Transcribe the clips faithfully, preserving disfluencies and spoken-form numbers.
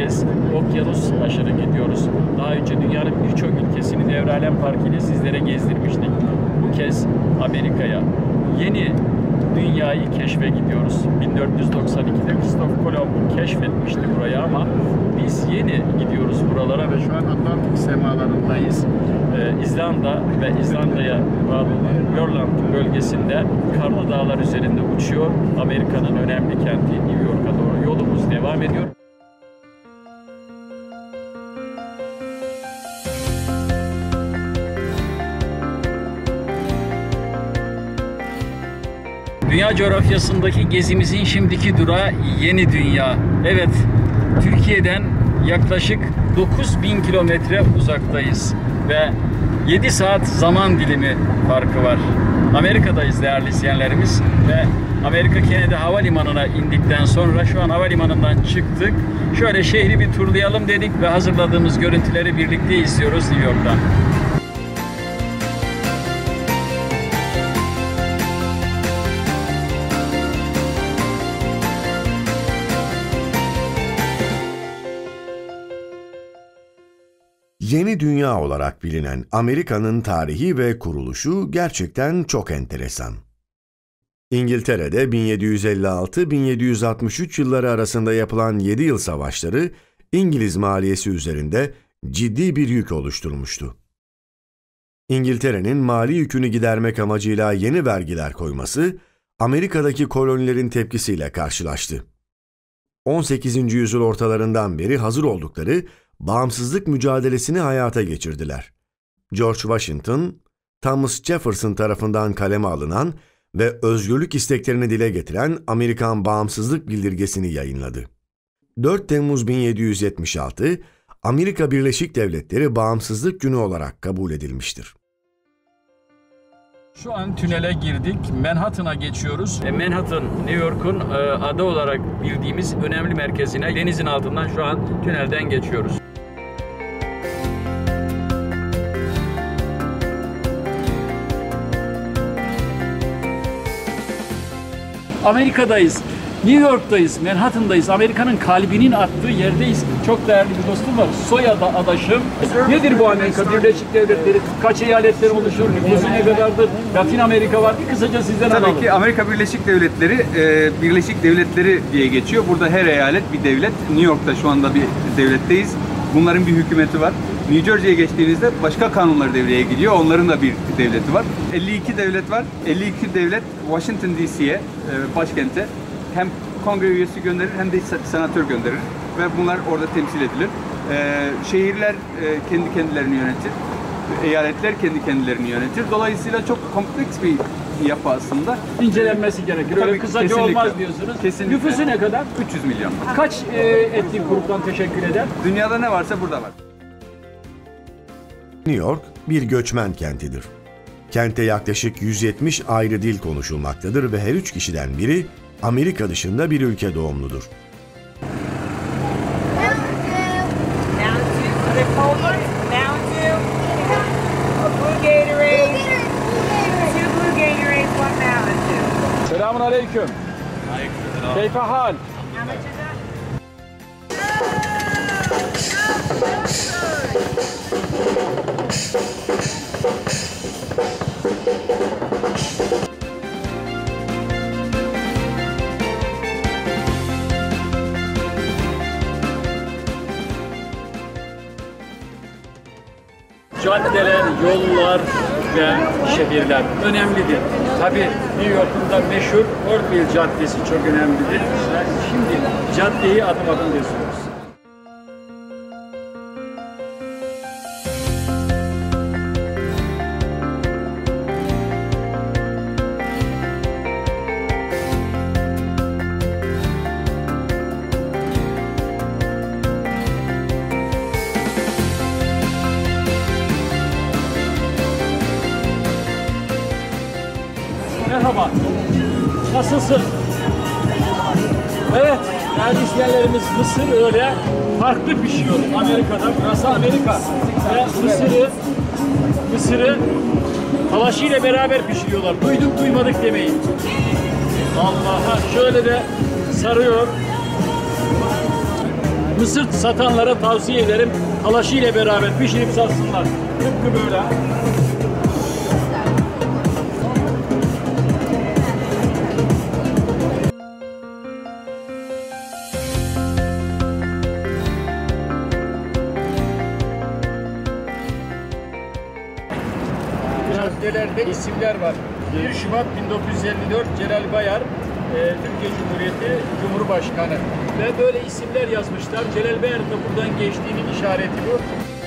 kez okyanus aşırı gidiyoruz. Daha önce dünyanın birçok ülkesini Devralem Parkı ile sizlere gezdirmiştik. Bu kez Amerika'ya, yeni dünyayı keşfe gidiyoruz. bin dört yüz doksan ikide Christoph Kolomb keşfetmişti burayı ama biz yeni gidiyoruz buralara ve şu an Atlantik semalarındayız. Ee, İzlanda ve İzlanda'ya bağlı Grönland bölgesinde karlı dağlar üzerinde uçuyor. Amerika'nın önemli kenti New York'a doğru yolumuz devam ediyor. Dünya coğrafyasındaki gezimizin şimdiki durağı Yeni Dünya. Evet, Türkiye'den yaklaşık dokuz bin kilometre uzaktayız ve yedi saat zaman dilimi farkı var. Amerika'dayız değerli izleyenlerimiz ve Amerika Kennedy Havalimanı'na indikten sonra şu an havalimanından çıktık. Şöyle şehri bir turlayalım dedik ve hazırladığımız görüntüleri birlikte izliyoruz New York'tan. Yeni Dünya olarak bilinen Amerika'nın tarihi ve kuruluşu gerçekten çok enteresan. İngiltere'de bin yedi yüz elli altı bin yedi yüz altmış üç yılları arasında yapılan yedi yıl savaşları İngiliz maliyesi üzerinde ciddi bir yük oluşturmuştu. İngiltere'nin mali yükünü gidermek amacıyla yeni vergiler koyması Amerika'daki kolonilerin tepkisiyle karşılaştı. on sekizinci yüzyıl ortalarından beri hazır oldukları bağımsızlık mücadelesini hayata geçirdiler. George Washington, Thomas Jefferson tarafından kaleme alınan ve özgürlük isteklerini dile getiren Amerikan Bağımsızlık Bildirgesi'ni yayınladı. dört Temmuz bin yedi yüz yetmiş altı, Amerika Birleşik Devletleri Bağımsızlık Günü olarak kabul edilmiştir. Şu an tünele girdik. Manhattan'a geçiyoruz. E, Manhattan, New York'un e, adı olarak bildiğimiz önemli merkezine denizin altından şu an tünelden geçiyoruz. Amerika'dayız. New York'tayız, Manhattan'dayız. Amerika'nın kalbinin attığı yerdeyiz. Çok değerli bir dostum var. Soyadı adaşım. Nedir bu Amerika Birleşik Devletleri? Kaç eyaletten oluşur? Nüfusu ne kadardır? Latin Amerika var. Bir kısaca sizden alalım. Tabii ki Amerika Birleşik Devletleri, e, Birleşik Devletleri diye geçiyor. Burada her eyalet bir devlet. New York'ta şu anda bir devletteyiz. Bunların bir hükümeti var. New Jersey'ye geçtiğinizde başka kanunlar devreye giriyor. Onların da bir devleti var. elli iki devlet var. elli iki devlet Washington D C'ye, e, başkente hem kongre üyesi gönderir hem de senatör gönderir ve bunlar orada temsil edilir. Ee, şehirler e, kendi kendilerini yönetir, eyaletler kendi kendilerini yönetir. Dolayısıyla çok kompleks bir yapı aslında. İncelenmesi gerekir. Öyle kısaca kesinlikle olmaz diyorsunuz. Kesinlikle. Nüfusu ne kadar? üç yüz milyon. Kaç e, etnik gruptan teşekkür eder? Dünyada ne varsa burada var. New York bir göçmen kentidir. Kentte yaklaşık yüz yetmiş ayrı dil konuşulmaktadır ve her üç kişiden biri Amerika dışında bir ülke doğumludur. Selamun aleyküm. Keyfe hal? Caddeler, yollar ve şehirler önemlidir. Tabii New York'un da meşhur Broadway Caddesi çok önemlidir. Şimdi caddeyi adım adım geziyoruz. Merhaba, nasılsın? Evet, değerli izleyenlerimiz, mısır öyle farklı pişiyor Amerika'da. Burası Amerika ve mısırı, mısırı halaşıyla beraber pişiriyorlar. Duyduk duymadık demeyin. Allah'a şöyle de sarıyor. Mısır satanlara tavsiye ederim. Talaşı ile beraber pişirip satsınlar. Tıpkı böyle. Caddelerde isimler var. bir Şubat bin dokuz yüz elli dört Celal Bayar, e, Türkiye Cumhuriyeti Cumhurbaşkanı. Ve böyle isimler yazmışlar. Celal Bayar'ın da buradan geçtiğinin işareti bu.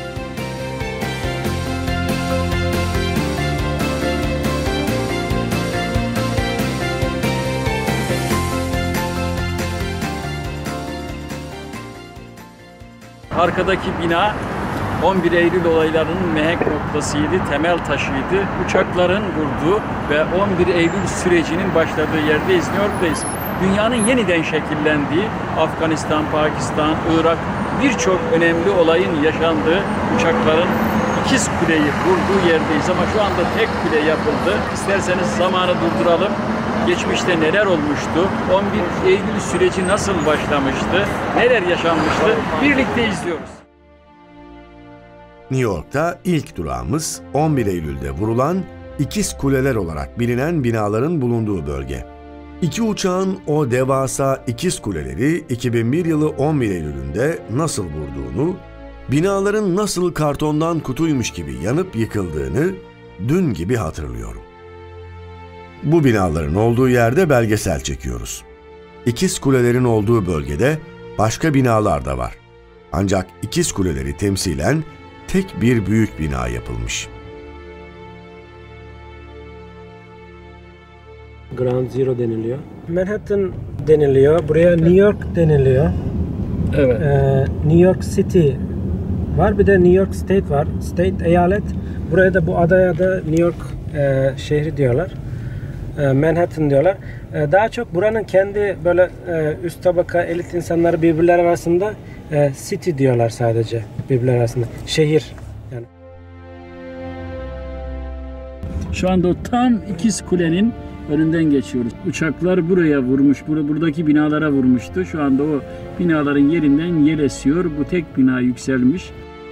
Arkadaki bina on bir Eylül olaylarının mihenk noktasıydı, temel taşıydı. Uçakların vurduğu ve on bir Eylül sürecinin başladığı yerdeyiz, New York'tayız. Dünyanın yeniden şekillendiği, Afganistan, Pakistan, Irak birçok önemli olayın yaşandığı, uçakların ikiz kuleyi vurduğu yerdeyiz. Ama şu anda tek kule yapıldı. İsterseniz zamanı durduralım. Geçmişte neler olmuştu? on bir Eylül süreci nasıl başlamıştı? Neler yaşanmıştı? Birlikte izliyoruz. New York'ta ilk durağımız on bir Eylül'de vurulan ikiz kuleler olarak bilinen binaların bulunduğu bölge. İki uçağın o devasa ikiz kuleleri iki bin bir yılı on bir Eylül'ünde nasıl vurduğunu, binaların nasıl kartondan kutuymuş gibi yanıp yıkıldığını dün gibi hatırlıyorum. Bu binaların olduğu yerde belgesel çekiyoruz. İkiz kulelerin olduğu bölgede başka binalar da var. Ancak ikiz kuleleri temsilen tek bir büyük bina yapılmış. Ground Zero deniliyor. Manhattan deniliyor. Buraya New York deniliyor. Evet. Ee, New York City var. Bir de New York State var. State eyalet. Buraya da bu adaya da New York e, şehri diyorlar. E, Manhattan diyorlar. E, daha çok buranın kendi böyle e, üst tabaka elit insanları birbirleri arasında e, city diyorlar sadece birbirleri arasında. Şehir yani. Şu anda o tam ikiz kulenin önünden geçiyoruz. Uçaklar buraya vurmuş, bur buradaki binalara vurmuştu. Şu anda o binaların yerinden yer esiyor. Bu tek bina yükselmiş.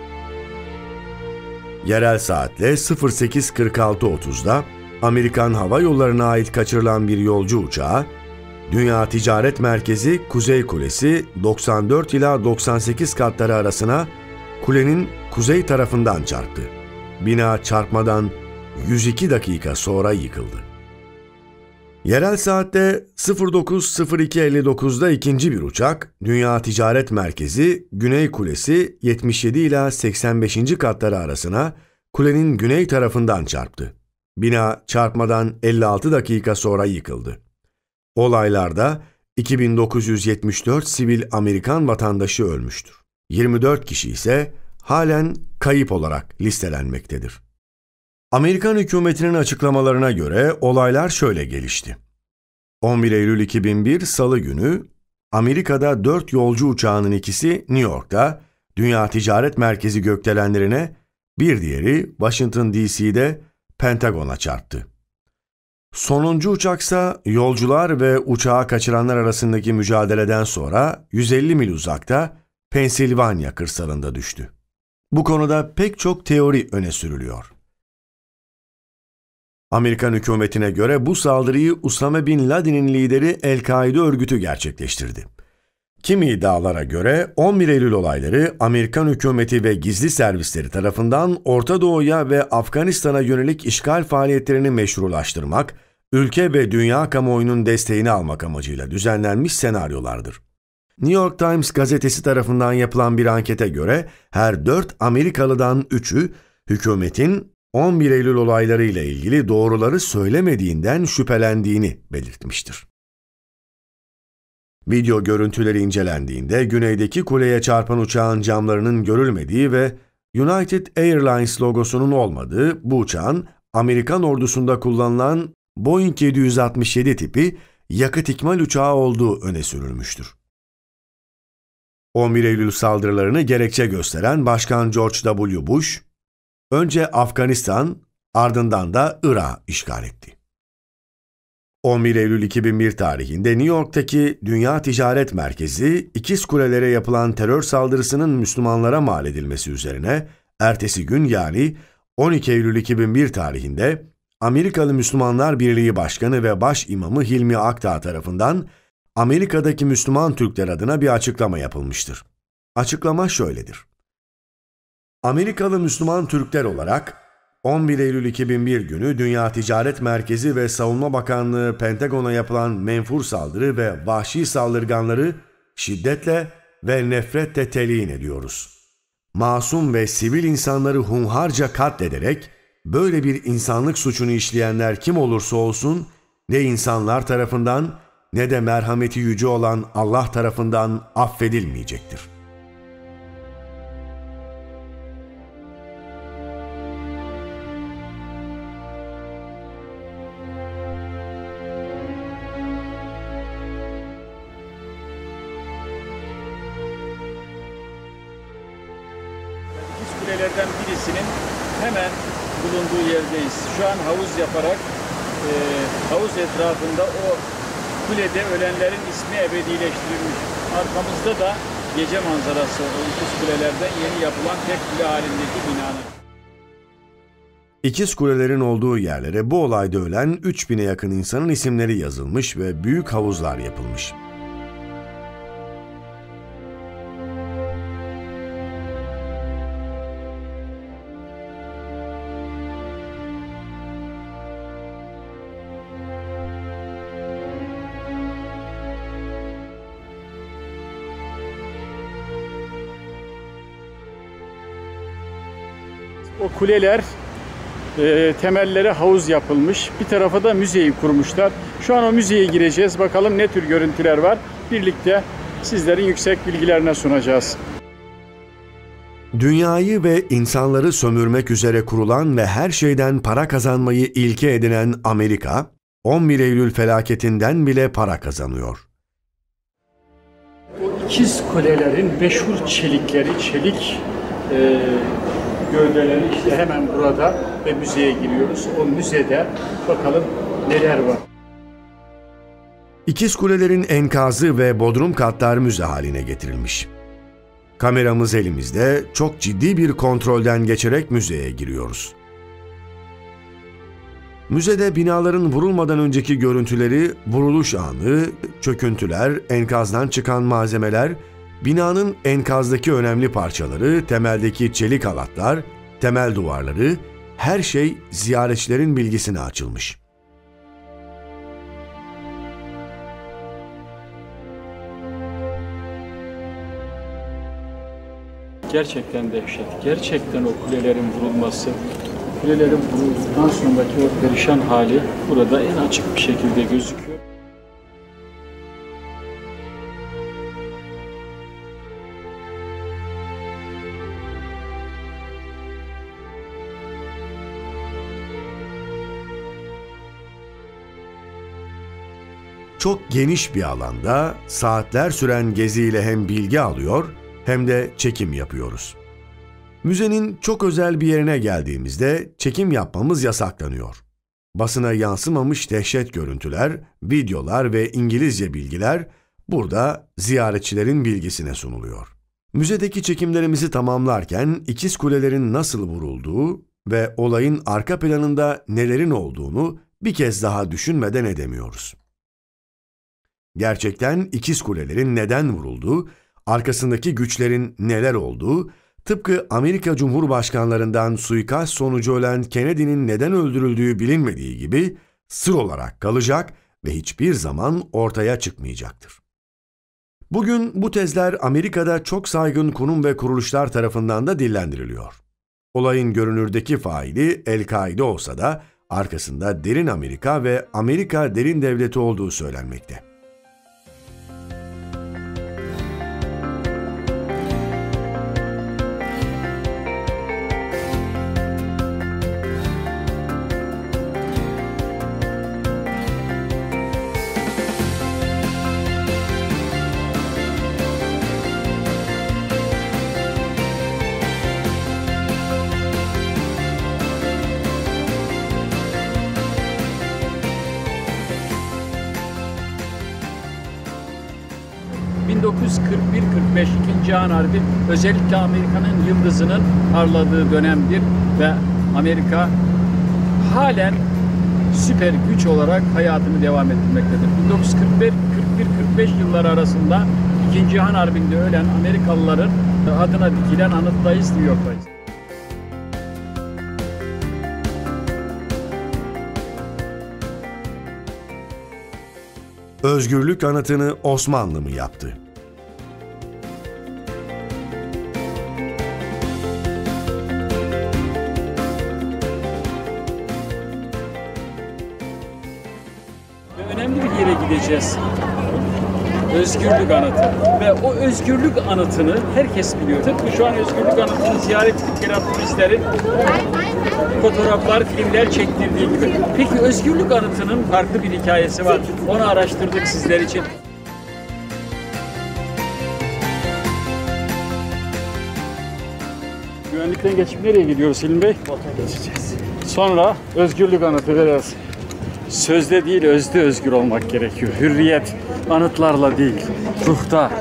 Yerel saatle sıfır sekiz kırk altı otuzda Amerikan Hava Yolları'na ait kaçırılan bir yolcu uçağı, Dünya Ticaret Merkezi Kuzey Kulesi doksan dört ila doksan sekiz katları arasına kulenin kuzey tarafından çarptı. Bina çarpmadan yüz iki dakika sonra yıkıldı. Yerel saatte sıfır dokuz sıfır iki elli dokuzda ikinci bir uçak, Dünya Ticaret Merkezi Güney Kulesi yetmiş yedi ila seksen beşinci katları arasına kulenin güney tarafından çarptı. Bina çarpmadan elli altı dakika sonra yıkıldı. Olaylarda iki bin dokuz yüz yetmiş dört sivil Amerikan vatandaşı ölmüştür. yirmi dört kişi ise halen kayıp olarak listelenmektedir. Amerikan hükümetinin açıklamalarına göre olaylar şöyle gelişti. on bir Eylül iki bin bir Salı günü Amerika'da dört yolcu uçağının ikisi New York'ta Dünya Ticaret Merkezi gökdelenlerine, bir diğeri Washington D C'de Pentagon'a çarptı. Sonuncu uçaksa yolcular ve uçağı kaçıranlar arasındaki mücadeleden sonra yüz elli mil uzakta Pensilvanya kırsalında düştü. Bu konuda pek çok teori öne sürülüyor. Amerikan hükümetine göre bu saldırıyı Usame Bin Laden'in lideri El-Kaide örgütü gerçekleştirdi. Kimi iddialara göre on bir Eylül olayları Amerikan hükümeti ve gizli servisleri tarafından Orta Doğu'ya ve Afganistan'a yönelik işgal faaliyetlerini meşrulaştırmak, ülke ve dünya kamuoyunun desteğini almak amacıyla düzenlenmiş senaryolardır. New York Times gazetesi tarafından yapılan bir ankete göre her dört Amerikalıdan üçü hükümetin on bir Eylül olayları ile ilgili doğruları söylemediğinden şüphelendiğini belirtmiştir. Video görüntüleri incelendiğinde güneydeki kuleye çarpan uçağın camlarının görülmediği ve United Airlines logosunun olmadığı bu uçağın Amerikan ordusunda kullanılan Boeing yedi yüz altmış yedi tipi yakıt ikmal uçağı olduğu öne sürülmüştür. on bir Eylül saldırılarını gerekçe gösteren Başkan George W. Bush, önce Afganistan, ardından da Irak'ı işgal etti. on bir Eylül iki bin bir tarihinde New York'taki Dünya Ticaret Merkezi, İkiz Kuleler'e yapılan terör saldırısının Müslümanlara mal edilmesi üzerine, ertesi gün yani on iki Eylül iki bin bir tarihinde Amerikalı Müslümanlar Birliği Başkanı ve Baş İmamı Hilmi Akdağ tarafından Amerika'daki Müslüman Türkler adına bir açıklama yapılmıştır. Açıklama şöyledir. Amerikalı Müslüman Türkler olarak on bir Eylül iki bin bir günü Dünya Ticaret Merkezi ve Savunma Bakanlığı Pentagon'a yapılan menfur saldırı ve vahşi saldırganları şiddetle ve nefretle telin ediyoruz. Masum ve sivil insanları hunharca katlederek böyle bir insanlık suçunu işleyenler kim olursa olsun ne insanlar tarafından ne de merhameti yüce olan Allah tarafından affedilmeyecektir. İkiz kulelerden birisinin hemen bulunduğu yerdeyiz. Şu an havuz yaparak e, havuz etrafında o kulede ölenlerin ismi ebedileştirilmiş. Arkamızda da gece manzarası o İkiz Kulelerden yeni yapılan tek kule halindeki binanın. İkiz Kulelerin olduğu yerlere bu olayda ölen üç bine yakın insanın isimleri yazılmış ve büyük havuzlar yapılmış. O kuleler e, temelleri havuz yapılmış. Bir tarafa da müzeyi kurmuşlar. Şu an o müzeye gireceğiz. Bakalım ne tür görüntüler var. Birlikte sizlerin yüksek bilgilerine sunacağız. Dünyayı ve insanları sömürmek üzere kurulan ve her şeyden para kazanmayı ilke edinen Amerika, on bir Eylül felaketinden bile para kazanıyor. O İkiz Kulelerin meşhur çelikleri, çelik e, gövdeleri işte hemen burada ve müzeye giriyoruz. O müzede bakalım neler var. İkiz Kulelerin enkazı ve bodrum katlar müze haline getirilmiş. Kameramız elimizde, çok ciddi bir kontrolden geçerek müzeye giriyoruz. Müzede binaların vurulmadan önceki görüntüleri, vuruluş anı, çöküntüler, enkazdan çıkan malzemeler, binanın enkazdaki önemli parçaları, temeldeki çelik halatlar, temel duvarları, her şey ziyaretçilerin bilgisine açılmış. Gerçekten dehşet. Gerçekten o kulelerin vurulması, kulelerin vurulduktan sonraki o perişan hali burada en açık bir şekilde gözüküyor. Çok geniş bir alanda saatler süren geziyle hem bilgi alıyor hem de çekim yapıyoruz. Müzenin çok özel bir yerine geldiğimizde çekim yapmamız yasaklanıyor. Basına yansımamış dehşet görüntüler, videolar ve İngilizce bilgiler burada ziyaretçilerin bilgisine sunuluyor. Müzedeki çekimlerimizi tamamlarken İkiz Kulelerin nasıl vurulduğu ve olayın arka planında nelerin olduğunu bir kez daha düşünmeden edemiyoruz. Gerçekten İkiz Kulelerin neden vurulduğu, arkasındaki güçlerin neler olduğu, tıpkı Amerika Cumhurbaşkanlarından suikast sonucu ölen Kennedy'nin neden öldürüldüğü bilinmediği gibi sır olarak kalacak ve hiçbir zaman ortaya çıkmayacaktır. Bugün bu tezler Amerika'da çok saygın kurum ve kuruluşlar tarafından da dillendiriliyor. Olayın görünürdeki faili El-Kaide olsa da arkasında derin Amerika ve Amerika derin devleti olduğu söylenmekte. dokuz yüz kırk bir kırk beş İkinci Cihan Harbi özellikle Amerika'nın yıldızının parladığı dönemdir ve Amerika halen süper güç olarak hayatını devam ettirmektedir. bin dokuz yüz kırk bir kırk beş yılları arasında İkinci Cihan Harbi'nde ölen Amerikalıların adına dikilen anıttayız, New York'tayız. Özgürlük anıtını Osmanlı mı yaptı? Önemli bir yere gideceğiz. Özgürlük anıtı. Ve o özgürlük anıtını herkes biliyor. Tıpkı şu an özgürlük anıtını ziyaret ettikleri turistlerin fotoğraflar, filmler çektirdiği gibi. Peki özgürlük anıtının farklı bir hikayesi var. Onu araştırdık sizler için. Güvenlikten geçip nereye gidiyoruz Selim Bey? Geçeceğiz. Sonra özgürlük anıtı biraz. Sözde değil, özde özgür olmak gerekiyor. Hürriyet anıtlarla değil, ruhta.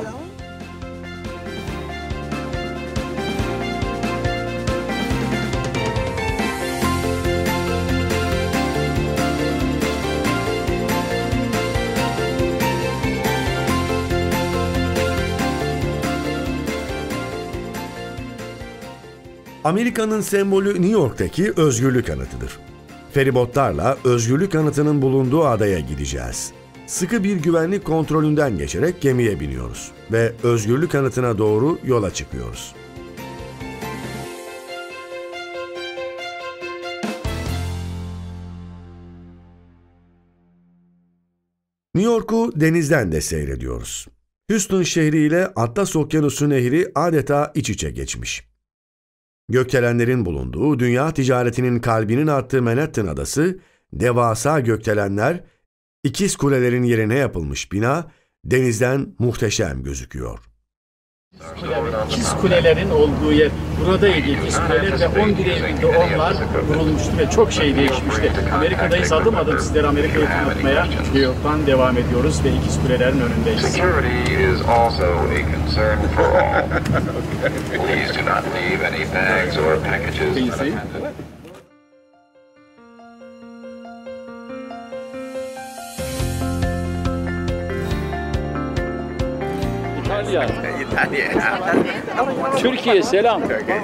Amerika'nın sembolü New York'taki özgürlük anıtıdır. Feribotlarla özgürlük anıtının bulunduğu adaya gideceğiz. Sıkı bir güvenlik kontrolünden geçerek gemiye biniyoruz ve özgürlük anıtına doğru yola çıkıyoruz. New York'u denizden de seyrediyoruz. Houston şehri ile Atlas Okyanusu Nehri adeta iç içe geçmiş. Gökdelenlerin bulunduğu, dünya ticaretinin kalbinin attığı Manhattan adası, devasa gökdelenler, ikiz kulelerin yerine yapılmış bina, denizden muhteşem gözüküyor. İkiz kulelerin olduğu yer. Buradaydı ikiz kuleler ve on bir Eylül'de onlar kurulmuştu ve çok şey değişmişti. Amerika'dayız, adım adım sizlere Amerika'yı tanıtmaya New York'tan devam ediyoruz ve ikiz kulelerin önündeyiz. Security is also a concern for all. Please do not leave any bags or packages unattended. İtalya. Türkiye selam.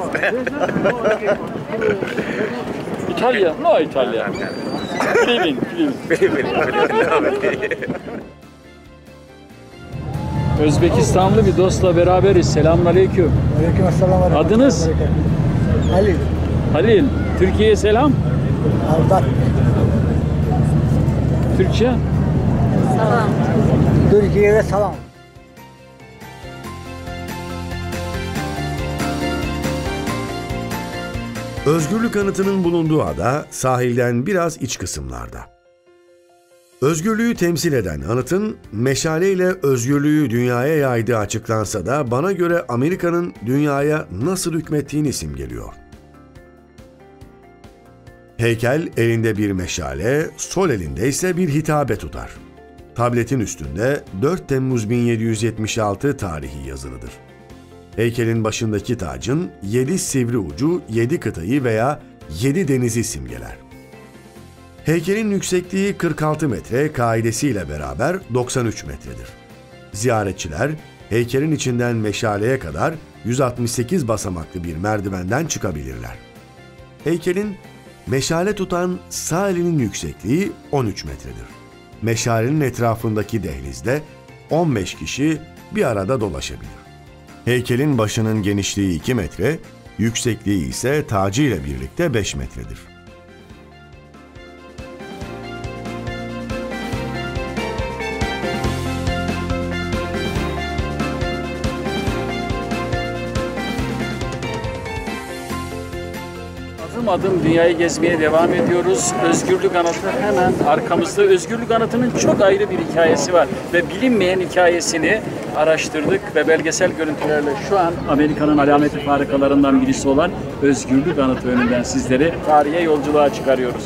İtalya, no İtalya. Filipin, Filipin. Özbekistanlı bir dostla beraberiz. Selamünaleyküm. Aleykümselam. Adınız? Halil. Halil. Türkiye'ye selam. Aldat. Türkçe? Salam. Türkiye'ye salam. Özgürlük anıtının bulunduğu ada sahilden biraz iç kısımlarda. Özgürlüğü temsil eden anıtın meşaleyle özgürlüğü dünyaya yaydığı açıklansa da bana göre Amerika'nın dünyaya nasıl hükmettiğini simgeliyor. Heykel elinde bir meşale, sol elinde ise bir hitabe tutar. Tabletin üstünde dört Temmuz bin yedi yüz yetmiş altı tarihi yazılıdır. Heykelin başındaki tacın yedi sivri ucu yedi kıtayı veya yedi denizi simgeler. Heykelin yüksekliği kırk altı metre, kaidesiyle beraber doksan üç metredir. Ziyaretçiler heykelin içinden meşaleye kadar yüz altmış sekiz basamaklı bir merdivenden çıkabilirler. Heykelin meşale tutan sağ elinin yüksekliği on üç metredir. Meşalenin etrafındaki dehlizde on beş kişi bir arada dolaşabilir. Heykelin başının genişliği iki metre, yüksekliği ise tacı ile birlikte beş metredir. Adım adım dünyayı gezmeye devam ediyoruz. Özgürlük Anıtı hemen arkamızda. Özgürlük Anıtı'nın çok ayrı bir hikayesi var ve bilinmeyen hikayesini araştırdık ve belgesel görüntülerle şu an Amerika'nın alameti farikalarından birisi olan Özgürlük Anıtı önünden sizleri tarihe yolculuğa çıkarıyoruz.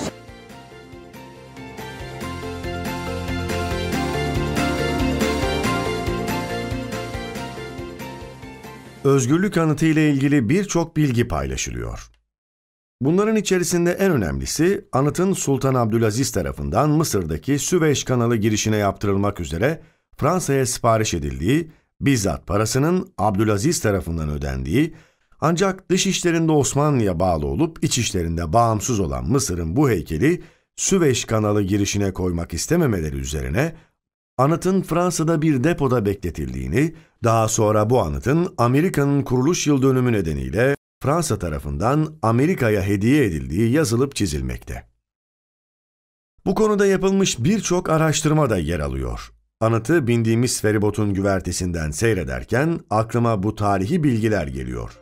özgürlük anıtı ile ilgili birçok bilgi paylaşılıyor. Bunların içerisinde en önemlisi, anıtın Sultan Abdülaziz tarafından Mısır'daki Süveyş kanalı girişine yaptırılmak üzere Fransa'ya sipariş edildiği, bizzat parasının Abdülaziz tarafından ödendiği, ancak dış işlerinde Osmanlı'ya bağlı olup iç işlerinde bağımsız olan Mısır'ın bu heykeli Süveyş kanalı girişine koymak istememeleri üzerine anıtın Fransa'da bir depoda bekletildiğini, daha sonra bu anıtın Amerika'nın kuruluş yıl dönümü nedeniyle Fransa tarafından Amerika'ya hediye edildiği yazılıp çizilmekte. Bu konuda yapılmış birçok araştırma da yer alıyor. Anıtı bindiğimiz feribotun güvertesinden seyrederken aklıma bu tarihi bilgiler geliyor.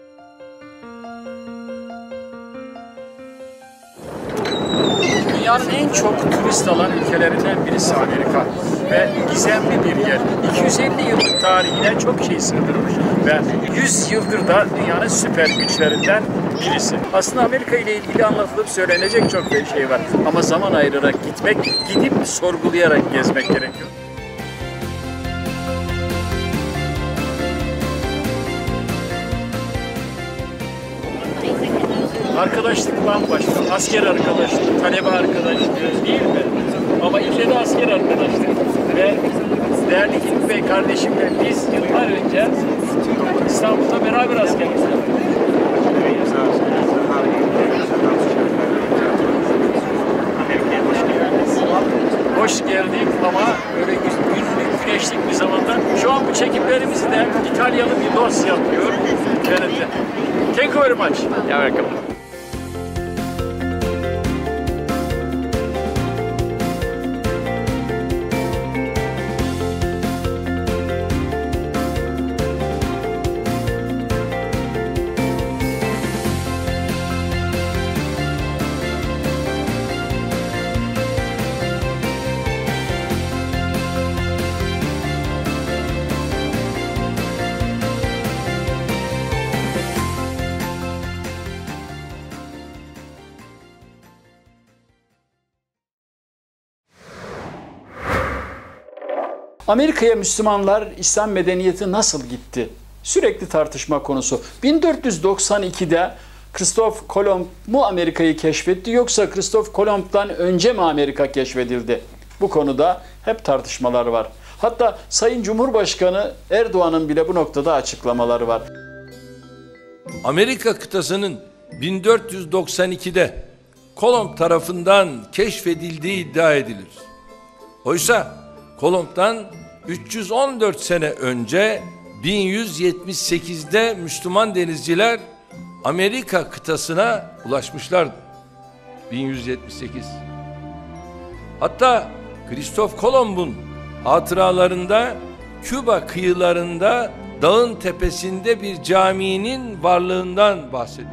Dünyanın en çok turist alan ülkelerinden birisi Amerika ve gizemli bir yer. iki yüz elli yıllık tarihine çok şey sığdırmış ve yüz yıldır da dünyanın süper güçlerinden birisi. Aslında Amerika ile ilgili anlatılıp söylenecek çok bir şey var ama zaman ayırarak gitmek, gidip sorgulayarak gezmek gerekiyor. Arkadaşlık bambaşka. Asker arkadaşlığı, talebe arkadaşlığı değil mi? Ama ille de asker arkadaşlığı. Ve değerli Hilmi Bey kardeşimle biz yıllar önce İstanbul'da beraber askerlik yaptık. Hoş geldik ama böyle günlük güneşlik bir zamanda. Şu an bu çekimlerimizi de İtalyalı bir dost yapıyor. Yönetim. Thank you very much. You're welcome. Amerika'ya Müslümanlar, İslam medeniyeti nasıl gitti? Sürekli tartışma konusu. bin dört yüz doksan ikide Christoph Kolomb mu Amerika'yı keşfetti yoksa Christoph Kolomb'dan önce mi Amerika keşfedildi? Bu konuda hep tartışmalar var. Hatta Sayın Cumhurbaşkanı Erdoğan'ın bile bu noktada açıklamaları var. Amerika kıtasının bin dört yüz doksan ikide Kolomb tarafından keşfedildiği iddia edilir. Oysa Kolomb'dan üç yüz on dört sene önce bin yüz yetmiş sekizde Müslüman denizciler Amerika kıtasına ulaşmışlardı. bin yüz yetmiş sekiz. Hatta Christoph Kolomb'un hatıralarında Küba kıyılarında dağın tepesinde bir caminin varlığından bahsediyor.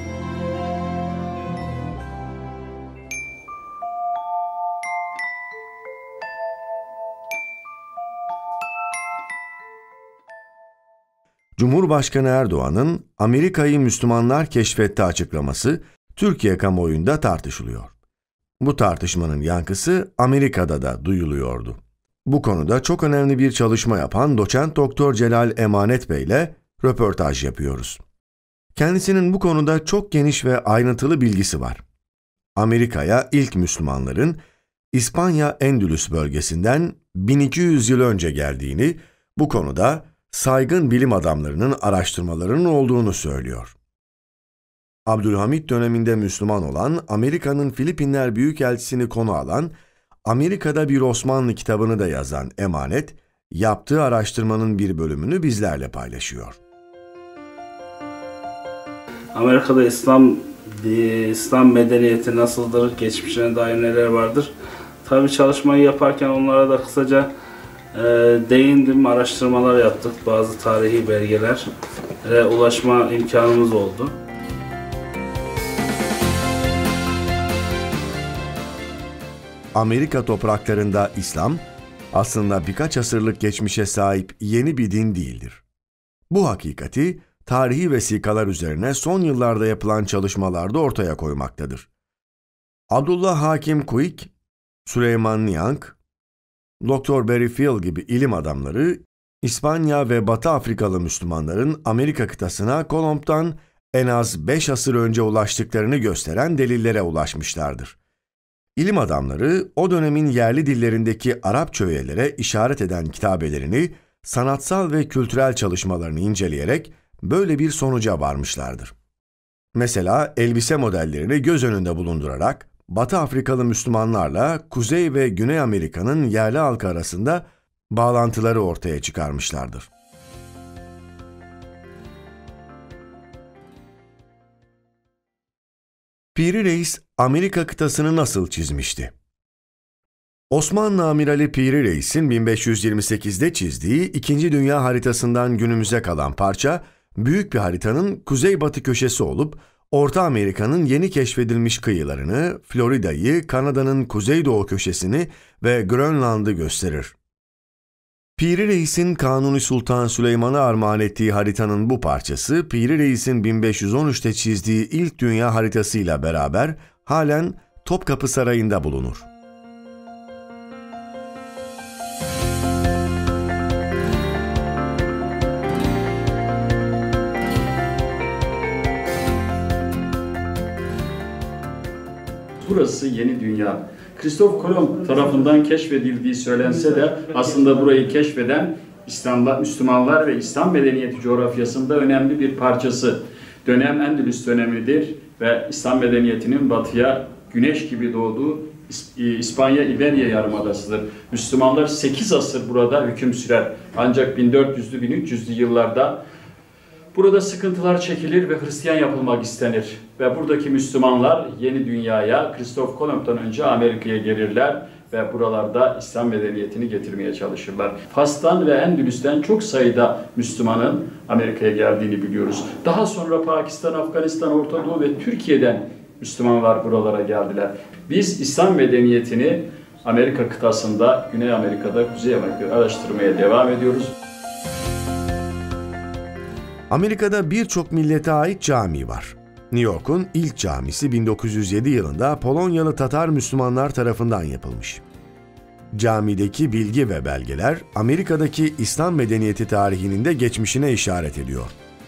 Cumhurbaşkanı Erdoğan'ın Amerika'yı Müslümanlar keşfetti açıklaması Türkiye kamuoyunda tartışılıyor. Bu tartışmanın yankısı Amerika'da da duyuluyordu. Bu konuda çok önemli bir çalışma yapan doçent doktor Celal Emanet Bey ile röportaj yapıyoruz. Kendisinin bu konuda çok geniş ve ayrıntılı bilgisi var. Amerika'ya ilk Müslümanların İspanya Endülüs bölgesinden bin iki yüz yıl önce geldiğini, bu konuda saygın bilim adamlarının araştırmalarının olduğunu söylüyor. Abdülhamit döneminde Müslüman olan Amerika'nın Filipinler Büyükelçisini konu alan, Amerika'da bir Osmanlı kitabını da yazan Emanet, yaptığı araştırmanın bir bölümünü bizlerle paylaşıyor. Amerika'da İslam İslam medeniyeti nasıldır, geçmişine dair neler vardır? Tabii çalışmayı yaparken onlara da kısaca e, değindim, araştırmalar yaptık, bazı tarihi belgelere ulaşma imkanımız oldu. Amerika topraklarında İslam, aslında birkaç asırlık geçmişe sahip yeni bir din değildir. Bu hakikati, tarihi vesikalar üzerine son yıllarda yapılan çalışmalarda ortaya koymaktadır. Abdullah Hakim Quick, Süleyman Niang, doktor Barry Field gibi ilim adamları İspanya ve Batı Afrikalı Müslümanların Amerika kıtasına Kolomb'dan en az beş asır önce ulaştıklarını gösteren delillere ulaşmışlardır. İlim adamları o dönemin yerli dillerindeki Arapça öğelere işaret eden kitabelerini, sanatsal ve kültürel çalışmalarını inceleyerek böyle bir sonuca varmışlardır. Mesela elbise modellerini göz önünde bulundurarak Batı Afrikalı Müslümanlarla Kuzey ve Güney Amerika'nın yerli halkı arasında bağlantıları ortaya çıkarmışlardır. Piri Reis, Amerika kıtasını nasıl çizmişti? Osmanlı Amirali Piri Reis'in bin beş yüz yirmi sekizde çizdiği İkinci Dünya haritasından günümüze kalan parça, büyük bir haritanın kuzeybatı köşesi olup, Orta Amerika'nın yeni keşfedilmiş kıyılarını, Florida'yı, Kanada'nın kuzeydoğu köşesini ve Grönland'ı gösterir. Piri Reis'in Kanuni Sultan Süleyman'a armağan ettiği haritanın bu parçası, Piri Reis'in bin beş yüz on üçte çizdiği ilk dünya haritasıyla beraber halen Topkapı Sarayı'nda bulunur. Burası yeni dünya. Christoph Kolomb tarafından keşfedildiği söylense de aslında burayı keşfeden İslamlar, Müslümanlar ve İslam medeniyeti coğrafyasında önemli bir parçası. Dönem Endülüs dönemidir ve İslam medeniyetinin batıya güneş gibi doğduğu İspanya İberya Yarımadası'dır. Müslümanlar sekiz asır burada hüküm sürer. Ancak bin dört yüzlü bin üç yüzlü yıllarda burada sıkıntılar çekilir ve Hristiyan yapılmak istenir. Ve buradaki Müslümanlar yeni dünyaya, Christoph Kolomb'dan önce Amerika'ya gelirler ve buralarda İslam medeniyetini getirmeye çalışırlar. Fas'tan ve Endülüs'ten çok sayıda Müslümanın Amerika'ya geldiğini biliyoruz. Daha sonra Pakistan, Afganistan, Orta Doğu ve Türkiye'den Müslümanlar buralara geldiler. Biz İslam medeniyetini Amerika kıtasında, Güney Amerika'da, Kuzey Amerika'da araştırmaya devam ediyoruz. Amerika'da birçok millete ait cami var. New York'un ilk camisi bin dokuz yüz yedi yılında Polonyalı Tatar Müslümanlar tarafından yapılmış. Camideki bilgi ve belgeler Amerika'daki İslam medeniyeti tarihinin de geçmişine işaret ediyor.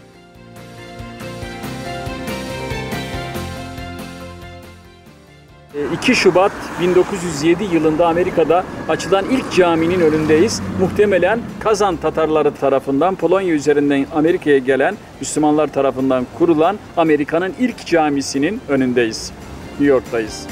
iki Şubat bin dokuz yüz yedi yılında Amerika'da açılan ilk caminin önündeyiz. Muhtemelen Kazan Tatarları tarafından Polonya üzerinden Amerika'ya gelen Müslümanlar tarafından kurulan Amerika'nın ilk camisinin önündeyiz. New York'tayız.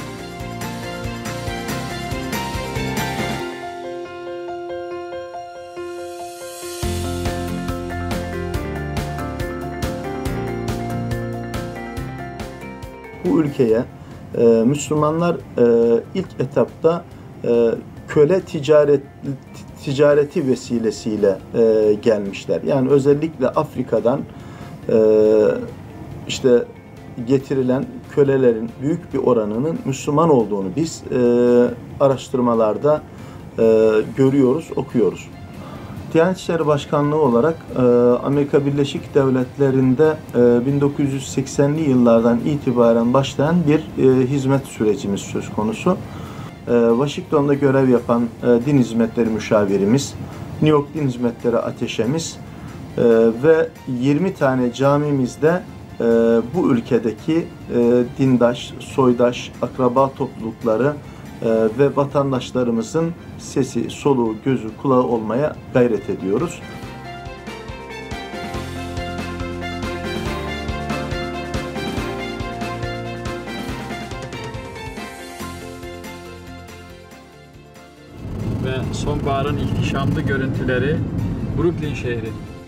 Bu ülkeye e, Müslümanlar e, ilk etapta e, köle ticaret ticareti vesilesiyle e, gelmişler. Yani özellikle Afrika'dan e, işte getirilen kölelerin büyük bir oranının Müslüman olduğunu biz e, araştırmalarda e, görüyoruz, okuyoruz. Diyanet İşleri Başkanlığı olarak e, Amerika Birleşik Devletleri'nde e, bin dokuz yüz seksenli yıllardan itibaren başlayan bir e, hizmet sürecimiz söz konusu. E, Washington'da görev yapan e, din hizmetleri müşavirimiz, New York Din Hizmetleri Ateşemiz e, ve yirmi tane camimizde e, bu ülkedeki e, dindaş, soydaş, akraba toplulukları ve vatandaşlarımızın sesi, soluğu, gözü, kulağı olmaya gayret ediyoruz. Ve sonbaharın ihtişamlı görüntüleri Brooklyn şehri.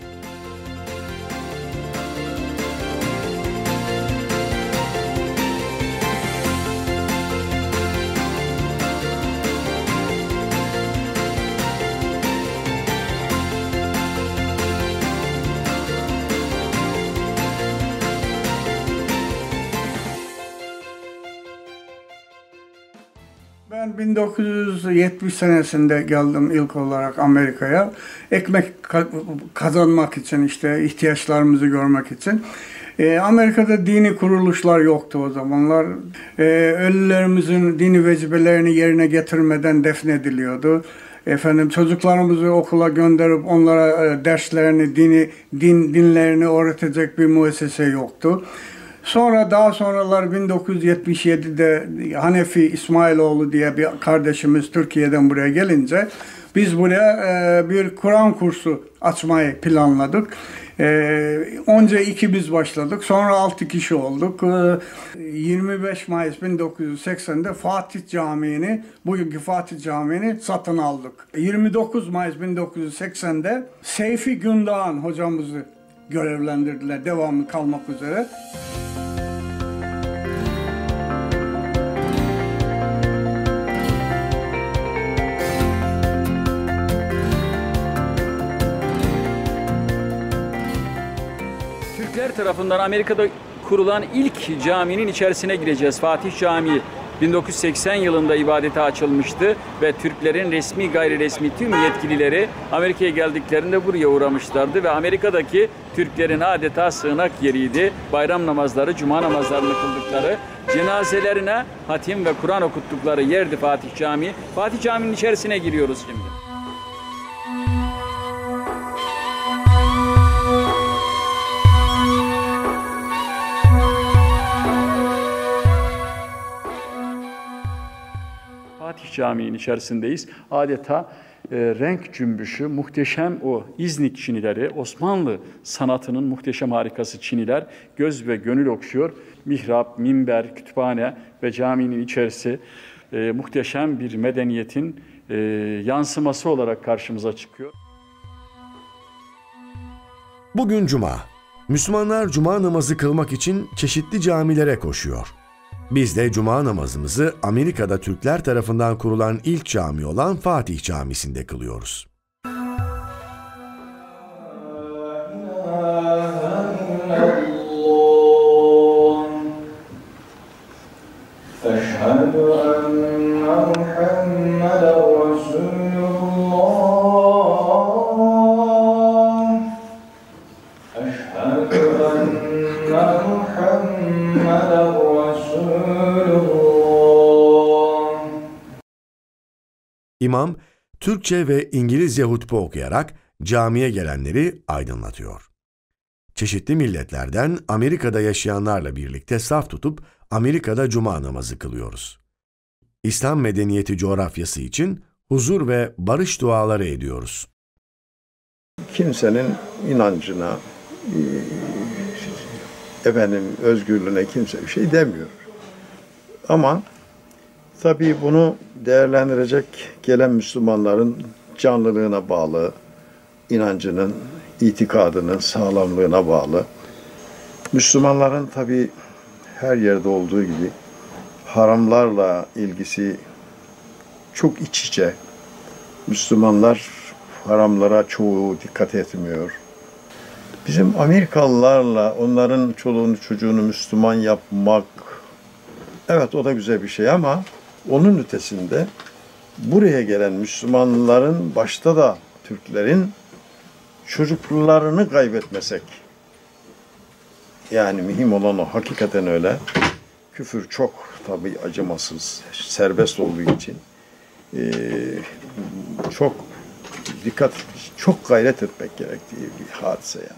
Ben bin dokuz yüz yetmiş senesinde geldim ilk olarak Amerika'ya. Ekmek kazanmak için, işte ihtiyaçlarımızı görmek için. Ee, Amerika'da dini kuruluşlar yoktu o zamanlar. Ee, ölülerimizin dini vecibelerini yerine getirmeden defnediliyordu. Efendim çocuklarımızı okula gönderip onlara e, derslerini, dini, din dinlerini öğretecek bir müessese yoktu. Sonra daha sonralar bin dokuz yüz yetmiş yedi'de Hanefi İsmailoğlu diye bir kardeşimiz Türkiye'den buraya gelince biz buraya e, bir Kur'an kursu açmayı planladık. E, önce iki biz başladık, sonra altı kişi olduk. E, yirmi beş Mayıs bin dokuz yüz seksen'de Fatih Camii'ni, bugünkü Fatih Camii'ni satın aldık. yirmi dokuz Mayıs bin dokuz yüz seksen'de Seyfi Gündağan hocamızı görevlendirdiler devamlı kalmak üzere. Türkler tarafından Amerika'da kurulan ilk caminin içerisine gireceğiz. Fatih Camii bin dokuz yüz seksen yılında ibadete açılmıştı ve Türklerin resmi gayri resmi tüm yetkilileri Amerika'ya geldiklerinde buraya uğramışlardı ve Amerika'daki Türklerin adeta sığınak yeriydi. Bayram namazları, cuma namazlarını kıldıkları, cenazelerine hatim ve Kur'an okuttukları yerdi Fatih Camii. Fatih Camii'nin içerisine giriyoruz şimdi. Fatih Camii'nin içerisindeyiz. Adeta e, renk cümbüşü, muhteşem o İznik çinileri, Osmanlı sanatının muhteşem harikası çiniler göz ve gönül okşuyor. Mihrap, minber, kütüphane ve caminin içerisi e, muhteşem bir medeniyetin e, yansıması olarak karşımıza çıkıyor. Bugün Cuma. Müslümanlar Cuma namazı kılmak için çeşitli camilere koşuyor. Biz de Cuma namazımızı Amerika'da Türkler tarafından kurulan ilk cami olan Fatih Camisi'nde kılıyoruz. İmam, Türkçe ve İngilizce hutbe okuyarak camiye gelenleri aydınlatıyor. Çeşitli milletlerden Amerika'da yaşayanlarla birlikte saf tutup Amerika'da Cuma namazı kılıyoruz. İslam medeniyeti coğrafyası için huzur ve barış duaları ediyoruz. Kimsenin inancına, efendim özgürlüğüne kimse bir şey demiyor. Ama tabii bunu değerlendirecek gelen Müslümanların canlılığına bağlı, inancının, itikadının sağlamlığına bağlı. Müslümanların tabii her yerde olduğu gibi haramlarla ilgisi çok iç içe. Müslümanlar haramlara çoğu dikkat etmiyor. Bizim Amerikalılarla onların çoluğunu çocuğunu Müslüman yapmak, evet o da güzel bir şey ama onun ötesinde buraya gelen Müslümanların, başta da Türklerin çocuklarını kaybetmesek. Yani mühim olan o, hakikaten öyle. Küfür çok tabii acımasız, serbest olduğu için ee, çok dikkat, çok gayret etmek gerektiği bir hadise yani.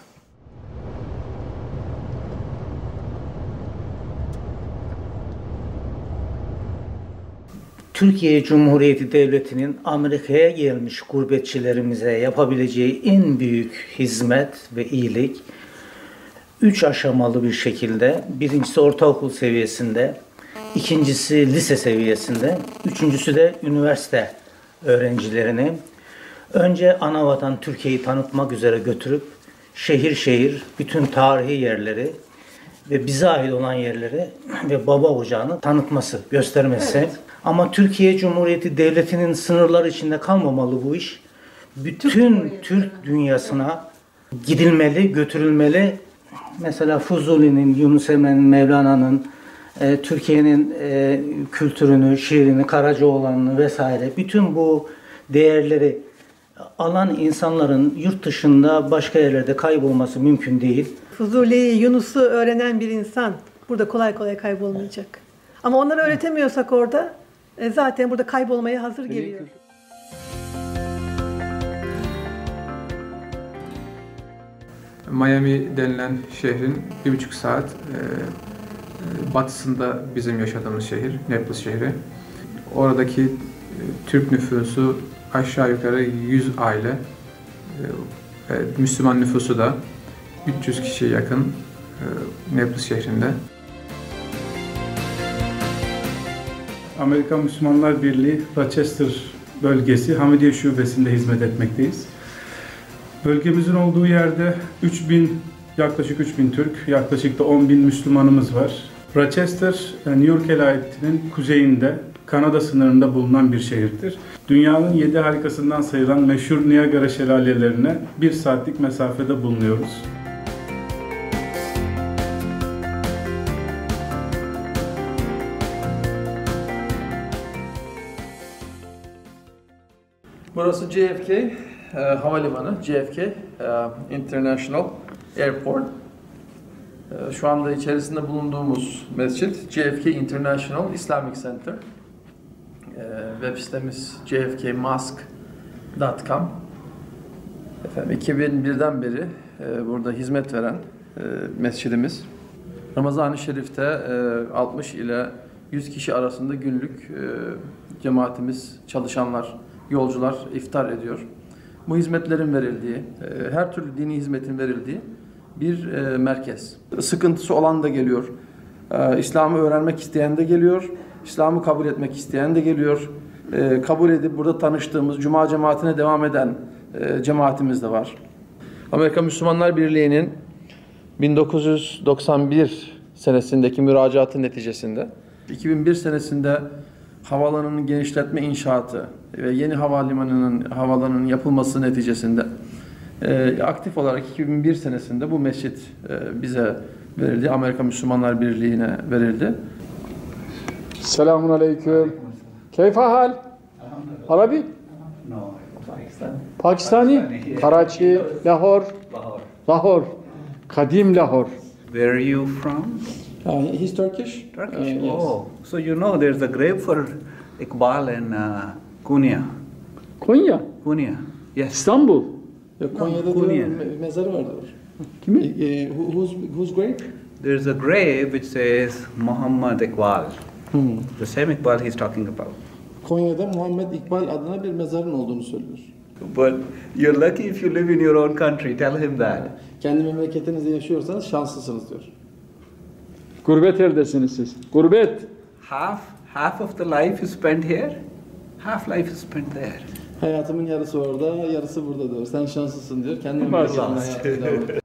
Türkiye Cumhuriyeti Devleti'nin Amerika'ya gelmiş gurbetçilerimize yapabileceği en büyük hizmet ve iyilik, üç aşamalı bir şekilde, birincisi ortaokul seviyesinde, ikincisi lise seviyesinde, üçüncüsü de üniversite öğrencilerini önce anavatan Türkiye'yi tanıtmak üzere götürüp şehir şehir bütün tarihi yerleri ve bize ait olan yerleri ve baba ocağını tanıtması, göstermesi. Evet. Ama Türkiye Cumhuriyeti Devleti'nin sınırları içinde kalmamalı bu iş. Bütün Türk, Türk dünyasına gidilmeli, götürülmeli. Mesela Fuzuli'nin, Yunus Emre'nin, Mevlana'nın, e, Türkiye'nin e, kültürünü, şiirini, Karacaoğlan'ını vesaire bütün bu değerleri alan insanların yurt dışında başka yerlerde kaybolması mümkün değil. Fuzuli'yi, Yunus'u öğrenen bir insan burada kolay kolay kaybolmayacak. Ama onları öğretemiyorsak orada e, zaten burada kaybolmaya hazır geliyor. Miami denilen şehrin bir buçuk saat e, batısında bizim yaşadığımız şehir, Naples şehri. Oradaki e, Türk nüfusu aşağı yukarı yüz aile, e, Müslüman nüfusu da üç yüz kişiye yakın e, Naples şehrinde. Amerikan Müslümanlar Birliği Rochester bölgesi Hamidiye Şubesi'nde hizmet etmekteyiz. Bölgemizin olduğu yerde üç bin, yaklaşık üç bin Türk, yaklaşık da on bin Müslümanımız var. Rochester, New York eyaletinin kuzeyinde, Kanada sınırında bulunan bir şehirdir. Dünyanın yedi harikasından sayılan meşhur Niagara şelalelerine bir saatlik mesafede bulunuyoruz. Burası J F K e, Havalimanı, J F K e, International Airport. E, şu anda içerisinde bulunduğumuz mescit J F K International Islamic Center. E, web sitemiz j f k mosque dot com. Efendim, iki bin birden beri e, burada hizmet veren e, mescidimiz. Ramazan-ı Şerif'te e, altmış ile yüz kişi arasında günlük e, cemaatimiz, çalışanlar, yolcular iftar ediyor. Bu hizmetlerin verildiği, her türlü dini hizmetin verildiği bir merkez. Sıkıntısı olan da geliyor. İslam'ı öğrenmek isteyen de geliyor. İslam'ı kabul etmek isteyen de geliyor. Kabul edip burada tanıştığımız, Cuma cemaatine devam eden cemaatimiz de var. Amerika Müslümanlar Birliği'nin bin dokuz yüz doksan bir senesindeki müracaatı neticesinde iki bin bir senesinde havaalanının genişletme inşaatı ve yeni havalimanının havalanının yapılması neticesinde e, aktif olarak iki bin bir senesinde bu mescit e, bize verildi. Amerika Müslümanlar Birliği'ne verildi. Selamun aleyküm. Keyfe hal? Arabi? Pakistani? Karachi, Lahore? Lahore. Kadim Lahore. Where are you from? Uh, he's Turkish. Turkish. Uh, yes. Oh, so you know there's a grave for Iqbal in uh, Konya. Konya? Konya. Yes. İstanbul. Ya Konya'da Konya. me- mezarı vardır. Kimin? E, who's, who's grave? There's a grave which says Muhammad Iqbal. Hmm. The same Iqbal he's talking about. Konya'da Muhammed İkbal adına bir mezarın olduğunu söylüyor. But you're lucky if you live in your own country. Tell him that. Kendi memleketinizde yaşıyorsanız şanslısınız diyor. Gurbet eldesiniz siz. Gurbet. Half half of the life is spent here. Half life is spent there. Hayatımın yarısı orada, yarısı burada diyor. Sen şanslısın diyor. Kendi memleketin hayatı.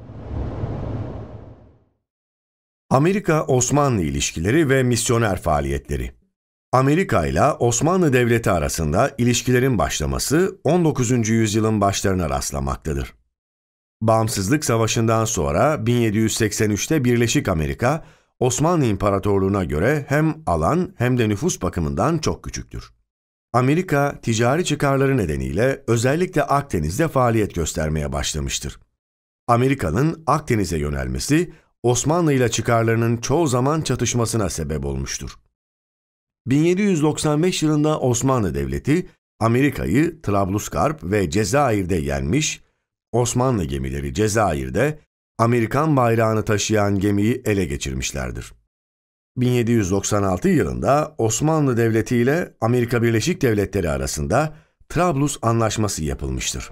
Amerika-Osmanlı ilişkileri ve misyoner faaliyetleri. Amerika ile Osmanlı Devleti arasında ilişkilerin başlaması on dokuzuncu yüzyılın başlarına rastlamaktadır. Bağımsızlık Savaşı'ndan sonra bin yedi yüz seksen üçte Birleşik Amerika, Osmanlı İmparatorluğu'na göre hem alan hem de nüfus bakımından çok küçüktür. Amerika, ticari çıkarları nedeniyle özellikle Akdeniz'de faaliyet göstermeye başlamıştır. Amerika'nın Akdeniz'e yönelmesi, Osmanlı ile çıkarlarının çoğu zaman çatışmasına sebep olmuştur. bin yedi yüz doksan beş yılında Osmanlı Devleti, Amerika'yı Trablusgarp ve Cezayir'de yenmiş, Osmanlı gemileri Cezayir'de Amerikan bayrağını taşıyan gemiyi ele geçirmişlerdir. bin yedi yüz doksan altı yılında Osmanlı Devleti ile Amerika Birleşik Devletleri arasında Trablus Anlaşması yapılmıştır.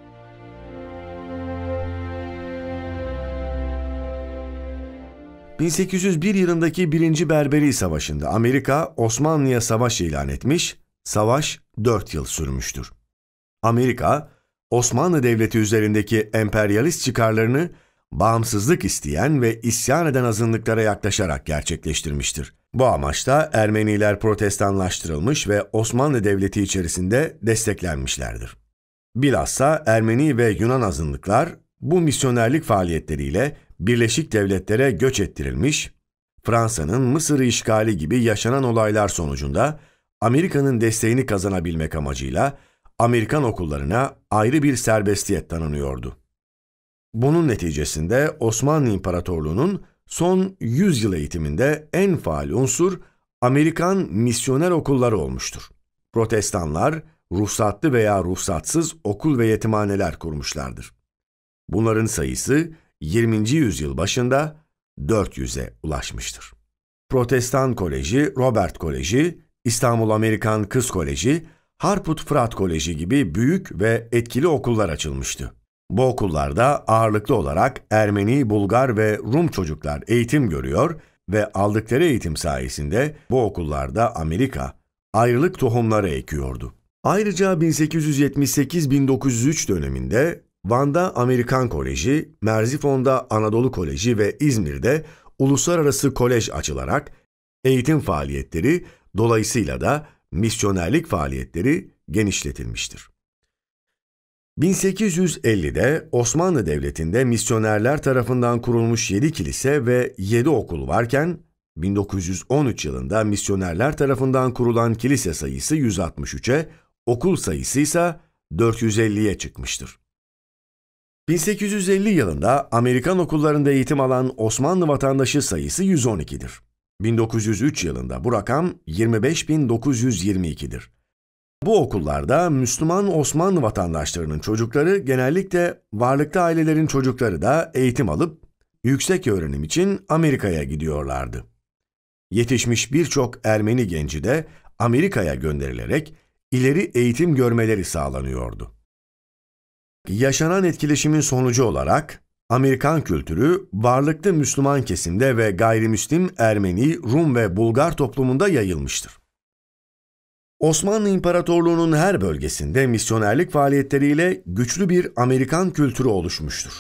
bin sekiz yüz bir yılındaki Birinci Berberi Savaşı'nda Amerika, Osmanlı'ya savaş ilan etmiş, savaş dört yıl sürmüştür. Amerika, Osmanlı Devleti üzerindeki emperyalist çıkarlarını bağımsızlık isteyen ve isyan eden azınlıklara yaklaşarak gerçekleştirmiştir. Bu amaçla Ermeniler protestanlaştırılmış ve Osmanlı Devleti içerisinde desteklenmişlerdir. Bilhassa Ermeni ve Yunan azınlıklar bu misyonerlik faaliyetleriyle Birleşik Devletlere göç ettirilmiş, Fransa'nın Mısır'ı işgali gibi yaşanan olaylar sonucunda Amerika'nın desteğini kazanabilmek amacıyla Amerikan okullarına ayrı bir serbestiyet tanınıyordu. Bunun neticesinde Osmanlı İmparatorluğu'nun son yüz yıl eğitiminde en faal unsur Amerikan misyoner okulları olmuştur. Protestanlar ruhsatlı veya ruhsatsız okul ve yetimhaneler kurmuşlardır. Bunların sayısı yirminci yüzyıl başında dört yüze ulaşmıştır. Protestan Koleji, Robert Koleji, İstanbul Amerikan Kız Koleji, Harput Fırat Koleji gibi büyük ve etkili okullar açılmıştı. Bu okullarda ağırlıklı olarak Ermeni, Bulgar ve Rum çocuklar eğitim görüyor ve aldıkları eğitim sayesinde bu okullarda Amerika ayrılık tohumları ekiyordu. Ayrıca bin sekiz yüz yetmiş sekiz bin dokuz yüz üç döneminde Van'da Amerikan Koleji, Merzifon'da Anadolu Koleji ve İzmir'de uluslararası kolej açılarak eğitim faaliyetleri, dolayısıyla da misyonerlik faaliyetleri genişletilmiştir. bin sekiz yüz ellide Osmanlı Devleti'nde misyonerler tarafından kurulmuş yedi kilise ve yedi okul varken, bin dokuz yüz on üç yılında misyonerler tarafından kurulan kilise sayısı yüz altmış üçe, okul sayısı ise dört yüz elliye çıkmıştır. bin sekiz yüz elli yılında Amerikan okullarında eğitim alan Osmanlı vatandaşı sayısı yüz on ikidir. bin dokuz yüz üç yılında bu rakam yirmi beş bin dokuz yüz yirmi ikidir. Bu okullarda Müslüman Osmanlı vatandaşlarının çocukları, genellikle varlıklı ailelerin çocukları da eğitim alıp yüksek öğrenim için Amerika'ya gidiyorlardı. Yetişmiş birçok Ermeni genci de Amerika'ya gönderilerek ileri eğitim görmeleri sağlanıyordu. Yaşanan etkileşimin sonucu olarak Amerikan kültürü varlıklı Müslüman kesimde ve gayrimüslim Ermeni, Rum ve Bulgar toplumunda yayılmıştır. Osmanlı İmparatorluğu'nun her bölgesinde misyonerlik faaliyetleriyle güçlü bir Amerikan kültürü oluşmuştur.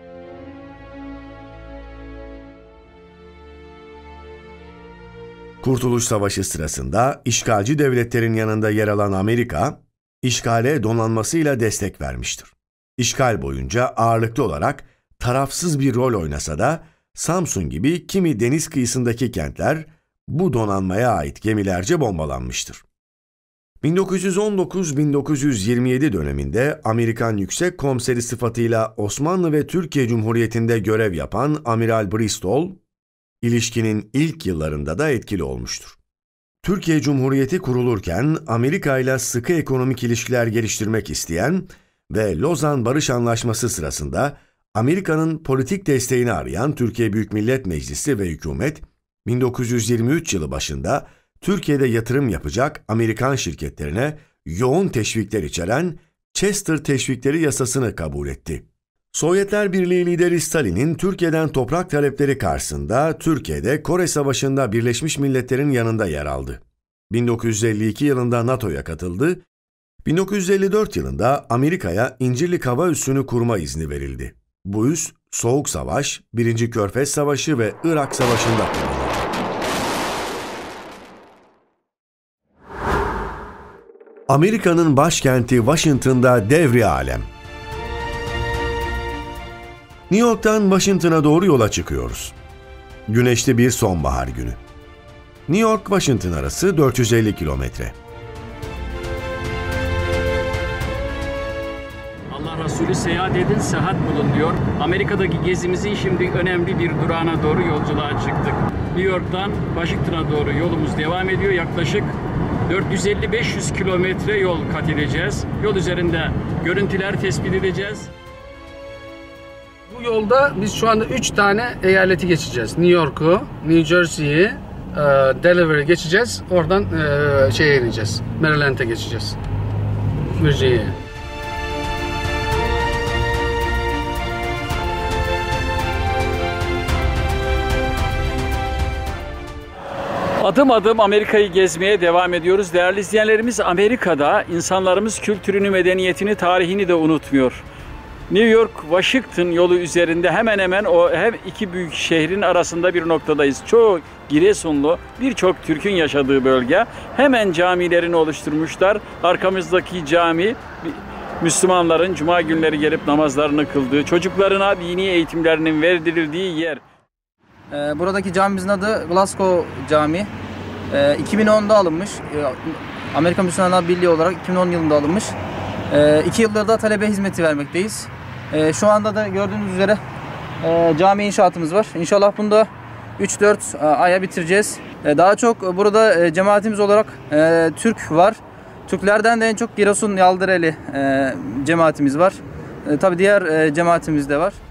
Kurtuluş Savaşı sırasında işgalci devletlerin yanında yer alan Amerika, işgale donanmasıyla destek vermiştir. İşgal boyunca ağırlıklı olarak tarafsız bir rol oynasa da Samsun gibi kimi deniz kıyısındaki kentler bu donanmaya ait gemilerce bombalanmıştır. bin dokuz yüz on dokuz bin dokuz yüz yirmi yedi döneminde Amerikan Yüksek Komiseri sıfatıyla Osmanlı ve Türkiye Cumhuriyeti'nde görev yapan Amiral Bristol, ilişkinin ilk yıllarında da etkili olmuştur. Türkiye Cumhuriyeti kurulurken Amerika ile sıkı ekonomik ilişkiler geliştirmek isteyen ve Lozan Barış Anlaşması sırasında Amerika'nın politik desteğini arayan Türkiye Büyük Millet Meclisi ve hükümet, bin dokuz yüz yirmi üç yılı başında Türkiye'de yatırım yapacak Amerikan şirketlerine yoğun teşvikler içeren Chester Teşvikleri Yasasını kabul etti. Sovyetler Birliği lideri Stalin'in Türkiye'den toprak talepleri karşısında Türkiye'de Kore Savaşı'nda Birleşmiş Milletler'in yanında yer aldı. bin dokuz yüz elli iki yılında NATO'ya katıldı. bin dokuz yüz elli dört yılında Amerika'ya İncirlik Hava Üssü'nü kurma izni verildi. Bu üs, Soğuk Savaş, Birinci Körfez Savaşı ve Irak Savaşı'nda kullanıldı. Amerika'nın başkenti Washington'da devri alem. New York'tan Washington'a doğru yola çıkıyoruz. Güneşli bir sonbahar günü. New York-Washington arası dört yüz elli kilometre. Allah Resulü seyahat edin, seyahat bulun diyor. Amerika'daki gezimizin şimdi önemli bir durağına doğru yolculuğa çıktık. New York'tan Washington'a doğru yolumuz devam ediyor. Yaklaşık dört yüz elli beş yüz kilometre yol kat edeceğiz. Yol üzerinde görüntüler tespit edeceğiz. Bu yolda biz şu anda üç tane eyaleti geçeceğiz. New York'u, New Jersey'yi, Delaware'i geçeceğiz. Oradan e, şeye ineceğiz. Maryland'e geçeceğiz. Virginia'ya. Adım adım Amerika'yı gezmeye devam ediyoruz. Değerli izleyenlerimiz, Amerika'da insanlarımız kültürünü, medeniyetini, tarihini de unutmuyor. New York-Washington yolu üzerinde hemen hemen o hem iki büyük şehrin arasında bir noktadayız. Çoğu Giresunlu, birçok Türk'ün yaşadığı bölge. Hemen camilerini oluşturmuşlar. Arkamızdaki cami Müslümanların cuma günleri gelip namazlarını kıldığı, çocuklarına dini eğitimlerinin verdirildiği yer. Buradaki camimizin adı Glasgow Camii. iki bin onda alınmış. Amerika Müslümanlar Birliği olarak iki bin on yılında alınmış. İki yıldır da talebe hizmeti vermekteyiz. Şu anda da gördüğünüz üzere cami inşaatımız var. İnşallah bunu da üç dört aya bitireceğiz. Daha çok burada cemaatimiz olarak Türk var. Türklerden de en çok Giresun Yaldıreli cemaatimiz var. E, tabii diğer e, cemaatimiz de var.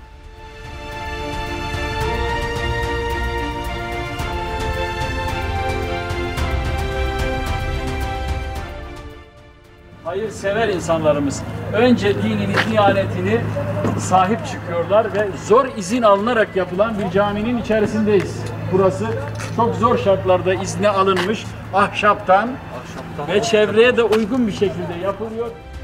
Hayırsever insanlarımız önce dinini, diyanetini sahip çıkıyorlar ve zor izin alınarak yapılan bir caminin içerisindeyiz. Burası çok zor şartlarda izne alınmış ahşaptan, ahşaptan ve çevreye de uygun bir şekilde yapılıyor.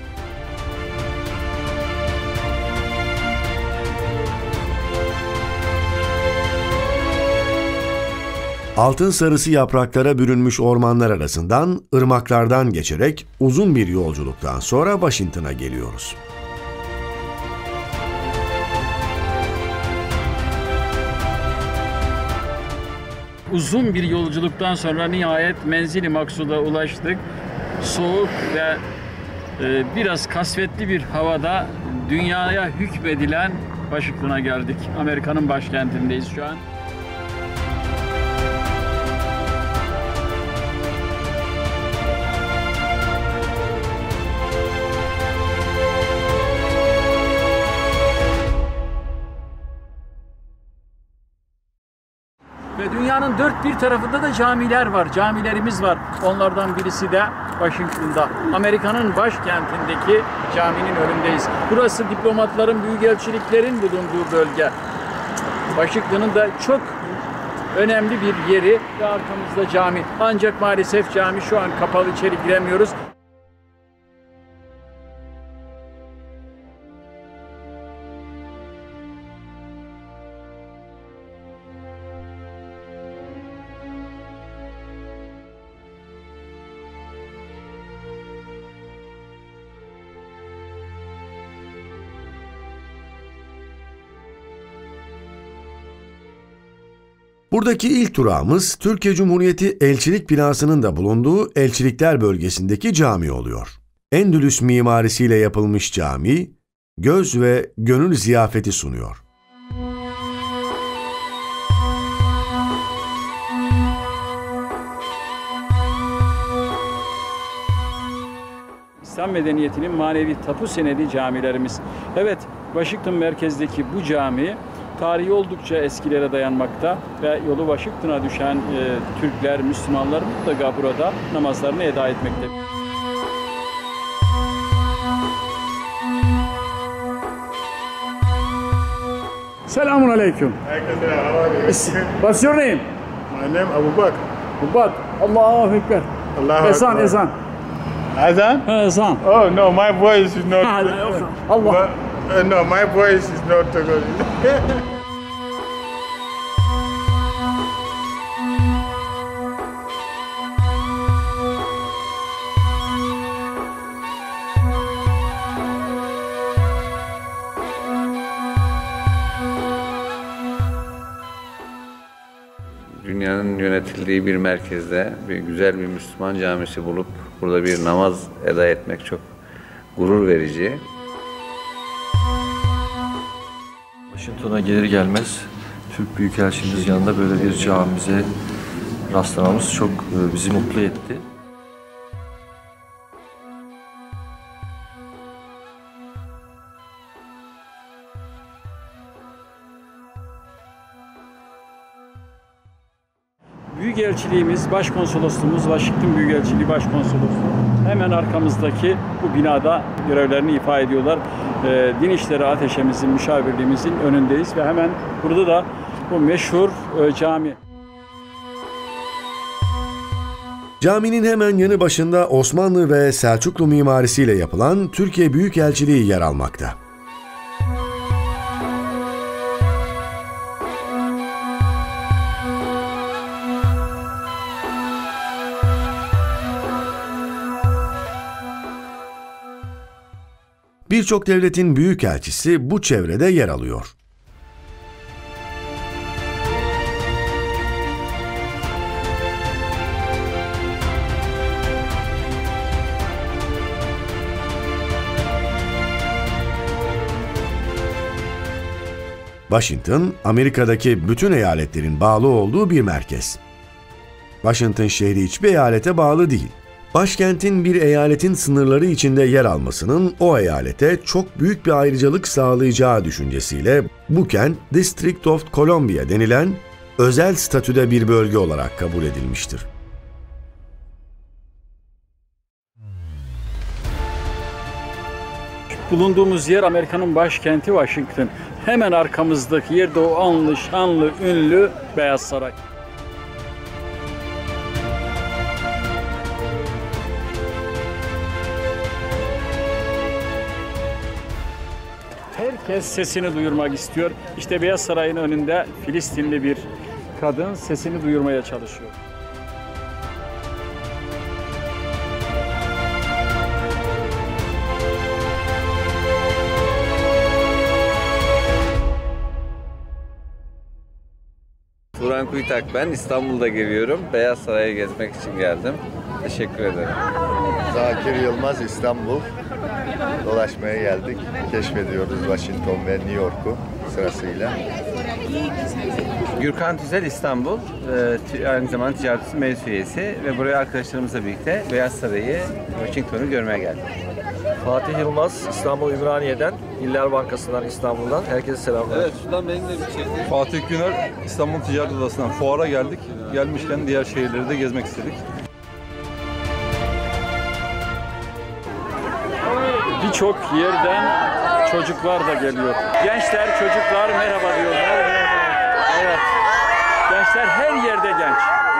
Altın sarısı yapraklara bürünmüş ormanlar arasından, ırmaklardan geçerek uzun bir yolculuktan sonra Washington'a geliyoruz. Uzun bir yolculuktan sonra nihayet menzili maksuda ulaştık. Soğuk ve e, biraz kasvetli bir havada dünyaya hükmedilen Washington'a geldik. Amerika'nın başkentindeyiz şu an. Ve dünyanın dört bir tarafında da camiler var, camilerimiz var. Onlardan birisi de Washington'da. Amerika'nın başkentindeki caminin önündeyiz. Burası diplomatların, büyükelçiliklerin bulunduğu bölge. Washington'ın da çok önemli bir yeri ve arkamızda cami. Ancak maalesef cami şu an kapalı, içeri giremiyoruz. Buradaki ilk durağımız Türkiye Cumhuriyeti Elçilik binasının da bulunduğu Elçilikler bölgesindeki cami oluyor. Endülüs mimarisiyle yapılmış cami, göz ve gönül ziyafeti sunuyor. İslam medeniyetinin manevi tapu senedi camilerimiz. Evet, Washington merkezdeki bu cami tarihi oldukça eskilere dayanmakta ve yolu Washington'a düşen e, Türkler, Müslümanlar mutlaka burada namazlarını eda etmekte. Selamun aleyküm. What's your name? My name Abu Bakr. Abu Bakr. Allahu Ekber. Allahu Ezan, Ekber. ezan. Ezan? Ezan. Oh no, my voice is not. Allah. Uh, no, my voice is not good. Dünyanın yönetildiği bir merkezde bir güzel bir Müslüman camisi bulup burada bir namaz eda etmek çok gurur verici. Washington'a gelir gelmez Türk Büyükelçiliğimiz yanında böyle bir camimize rastlamamız çok bizi mutlu etti. Büyükelçiliğimiz, Başkonsolosluğumuz, Washington Büyükelçiliği Başkonsolosluğu hemen arkamızdaki bu binada görevlerini ifa ediyorlar. E, Din İşleri Ateşemizin, müşavirliğimizin önündeyiz ve hemen burada da bu meşhur e, cami. Caminin hemen yanı başında Osmanlı ve Selçuklu mimarisiyle yapılan Türkiye Büyükelçiliği yer almakta. Birçok devletin büyükelçisi bu çevrede yer alıyor. Washington, Amerika'daki bütün eyaletlerin bağlı olduğu bir merkez. Washington şehri hiçbir eyalete bağlı değil. Başkentin bir eyaletin sınırları içinde yer almasının o eyalete çok büyük bir ayrıcalık sağlayacağı düşüncesiyle bu kent District of Columbia denilen özel statüde bir bölge olarak kabul edilmiştir. Bulunduğumuz yer Amerika'nın başkenti Washington. Hemen arkamızdaki yerde o anlı, şanlı, ünlü Beyaz Saray. Herkes sesini duyurmak istiyor. İşte Beyaz Saray'ın önünde Filistinli bir kadın sesini duyurmaya çalışıyor. Turan Kuytak ben. İstanbul'da geliyorum. Beyaz Saray'ı gezmek için geldim. Teşekkür ederim. Zakir Yılmaz, İstanbul. Dolaşmaya geldik. Keşfediyoruz Washington ve New York'u sırasıyla. Gürkan Tüzel, İstanbul. Ee, aynı zamanda Ticaret Odası Meclis üyesi ve buraya arkadaşlarımızla birlikte Beyaz Saray'ı, Washington'u görmeye geldik. Fatih Yılmaz, İstanbul Ümraniye'den, İller Bankası'ndan, İstanbul'dan. Herkese selamlar. Evet, şuradan benimle bir şey. Fatih Güner, İstanbul Ticaret Odası'ndan. Fuara geldik. Gelmişken diğer şehirleri de gezmek istedik. Birçok yerden çocuklar da geliyor. Gençler, çocuklar merhaba diyorlar. Evet. Gençler her yerde genç.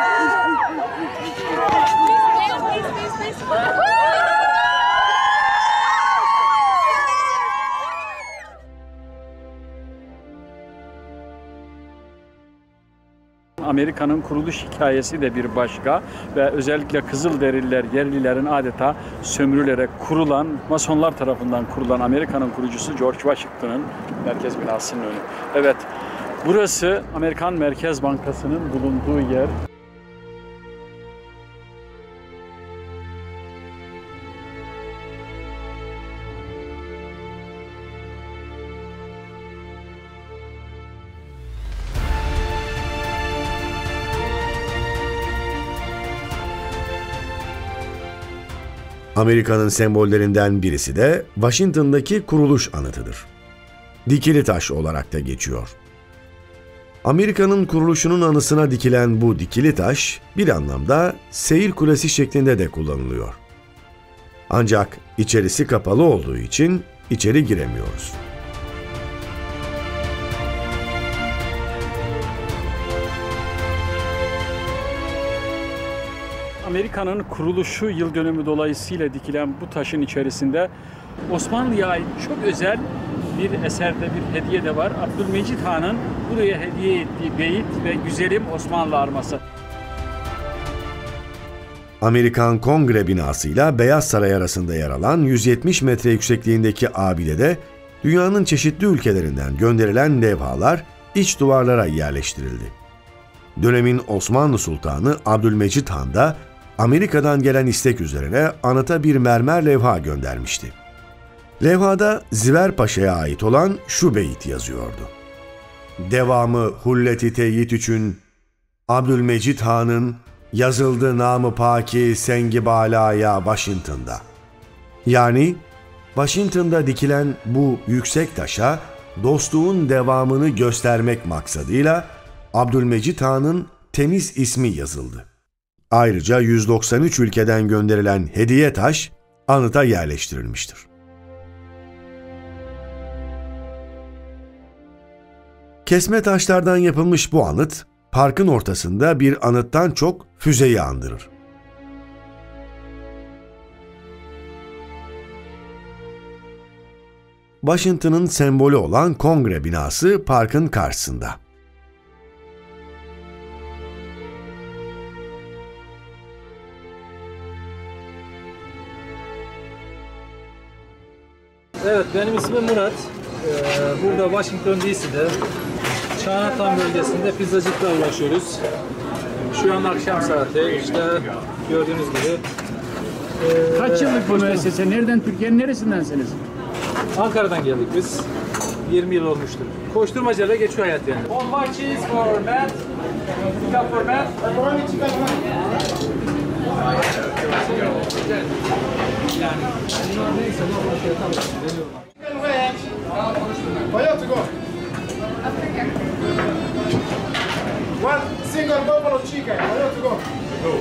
Amerika'nın kuruluş hikayesi de bir başka ve özellikle Kızılderililer, yerlilerin adeta sömürülerek kurulan, Masonlar tarafından kurulan Amerika'nın kurucusu George Washington'ın merkez binasının önü. Evet, burası Amerikan Merkez Bankası'nın bulunduğu yer. Amerika'nın sembollerinden birisi de Washington'daki kuruluş anıtıdır. Dikili taş olarak da geçiyor. Amerika'nın kuruluşunun anısına dikilen bu dikili taş bir anlamda seyir kulesi şeklinde de kullanılıyor. Ancak içerisi kapalı olduğu için içeri giremiyoruz. Amerika'nın kuruluşu yıl dönümü dolayısıyla dikilen bu taşın içerisinde Osmanlı'ya ait çok özel bir eserde bir hediye de var. Abdülmecit Han'ın buraya hediye ettiği beyit ve güzelim Osmanlı arması. Amerikan Kongre binası ile Beyaz Saray arasında yer alan yüz yetmiş metre yüksekliğindeki abidede dünyanın çeşitli ülkelerinden gönderilen levhalar iç duvarlara yerleştirildi. Dönemin Osmanlı Sultanı Abdülmecit Han da Amerika'dan gelen istek üzerine anıta bir mermer levha göndermişti. Levhada Ziver Paşa'ya ait olan şu beyit yazıyordu. Devamı hullet-i teyit üçün Abdülmecit Han'ın yazıldı namı paki sengi balaya Washington'da. Yani Washington'da dikilen bu yüksek taşa dostluğun devamını göstermek maksadıyla Abdülmecit Han'ın temiz ismi yazıldı. Ayrıca yüz doksan üç ülkeden gönderilen hediye taş anıta yerleştirilmiştir. Kesme taşlardan yapılmış bu anıt, parkın ortasında bir anıttan çok füzeyi andırır. Washington'ın sembolü olan Kongre binası parkın karşısında. Evet, benim ismim Murat. Ee, burada Washington D C'de Chinatown bölgesinde pizzacılıkla uğraşıyoruz. Şu an akşam saati, işte gördüğünüz gibi. Ee, Kaç yıllık bu müessese? Nereden, Türkiye'nin neresindensiniz? Ankara'dan geldik biz. yirmi yıl olmuştur. Koşturmacayla geçiyor hayat yani. One more cheese for Matt. Pick up for Matt. Yani bunlar neyse normal fiyata veriyorum. One single buffalo chicken. Ready to go. Go.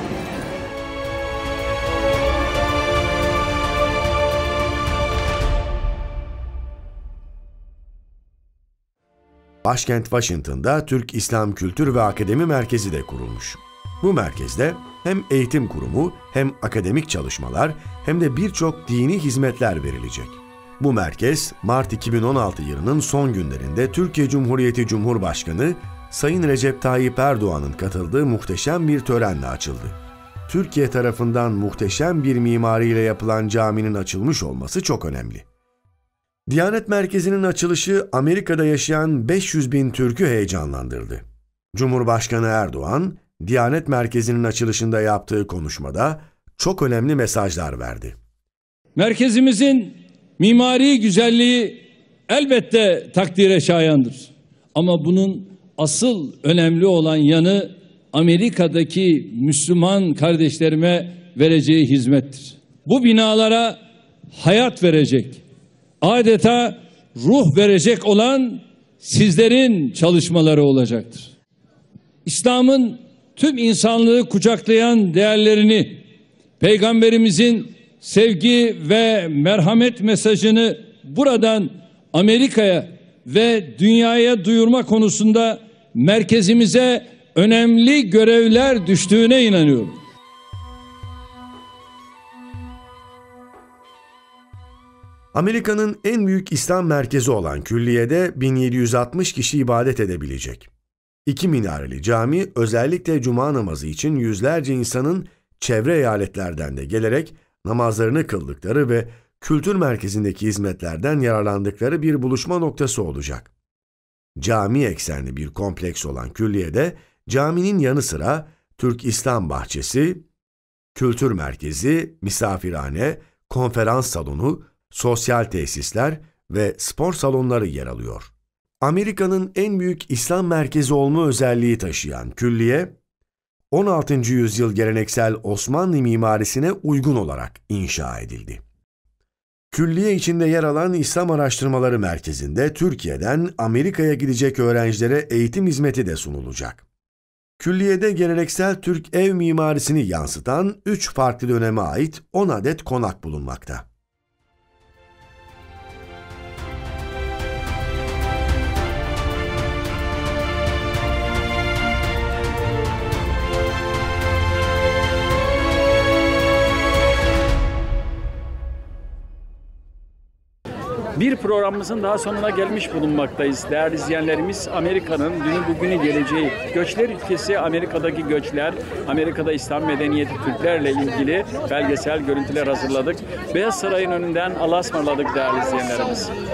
Başkent Washington'da Türk İslam Kültür ve Akademi Merkezi de kurulmuş. Bu merkezde hem eğitim kurumu, hem akademik çalışmalar, hem de birçok dini hizmetler verilecek. Bu merkez, Mart iki bin on altı yılının son günlerinde Türkiye Cumhuriyeti Cumhurbaşkanı Sayın Recep Tayyip Erdoğan'ın katıldığı muhteşem bir törenle açıldı. Türkiye tarafından muhteşem bir mimariyle yapılan caminin açılmış olması çok önemli. Diyanet Merkezi'nin açılışı Amerika'da yaşayan beş yüz bin Türk'ü heyecanlandırdı. Cumhurbaşkanı Erdoğan, Diyanet Merkezi'nin açılışında yaptığı konuşmada çok önemli mesajlar verdi. Merkezimizin mimari güzelliği elbette takdire şayandır. Ama bunun asıl önemli olan yanı Amerika'daki Müslüman kardeşlerime vereceği hizmettir. Bu binalara hayat verecek, adeta ruh verecek olan sizlerin çalışmaları olacaktır. İslam'ın tüm insanlığı kucaklayan değerlerini, Peygamberimizin sevgi ve merhamet mesajını buradan Amerika'ya ve dünyaya duyurma konusunda merkezimize önemli görevler düştüğüne inanıyorum. Amerika'nın en büyük İslam merkezi olan Külliye'de bin yedi yüz altmış kişi ibadet edebilecek. İki minareli cami özellikle cuma namazı için yüzlerce insanın çevre eyaletlerden de gelerek namazlarını kıldıkları ve kültür merkezindeki hizmetlerden yararlandıkları bir buluşma noktası olacak. Cami eksenli bir kompleks olan Külliye'de caminin yanı sıra Türk İslam Bahçesi, kültür merkezi, misafirhane, konferans salonu, sosyal tesisler ve spor salonları yer alıyor. Amerika'nın en büyük İslam merkezi olma özelliği taşıyan Külliye, on altıncı yüzyıl geleneksel Osmanlı mimarisine uygun olarak inşa edildi. Külliye içinde yer alan İslam Araştırmaları Merkezi'nde Türkiye'den Amerika'ya gidecek öğrencilere eğitim hizmeti de sunulacak. Külliye'de geleneksel Türk ev mimarisini yansıtan üç farklı döneme ait on adet konak bulunmakta. Bir programımızın daha sonuna gelmiş bulunmaktayız. Değerli izleyenlerimiz, Amerika'nın dünü bugünü geleceği, göçler ülkesi Amerika'daki göçler, Amerika'da İslam medeniyeti Türklerle ilgili belgesel görüntüler hazırladık. Beyaz Saray'ın önünden Allah'a ısmarladık değerli izleyenlerimiz.